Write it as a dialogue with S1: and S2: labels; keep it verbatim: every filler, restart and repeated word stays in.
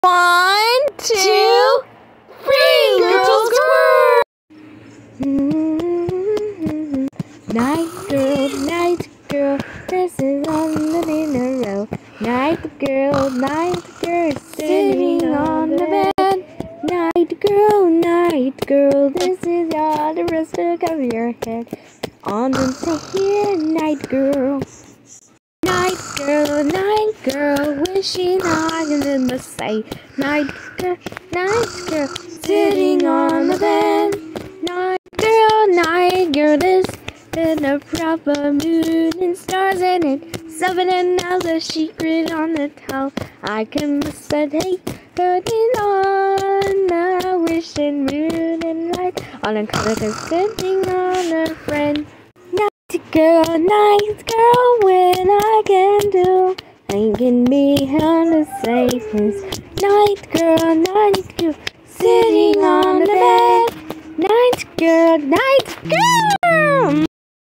S1: One, two, three, girls squirt!
S2: Mm-hmm. Night girl, night girl, this is on the dinner row. Night girl, night girl, sitting on the bed. Night girl, night girl, this is all the rest of cover your head. On the here, night girl. Night girl, night girl, wishing on in the say. Night girl, night girl, sitting on the bed. Night girl, night girl, this is a proper moon and stars in it. Seven and another secret on the towel. I can meditate, putting on the wishing moon and light on a color sitting on a friend. Night girl, night girl, when I can do, I can be on the safest. Night girl, night girl, sitting on the bed. Night girl, night girl.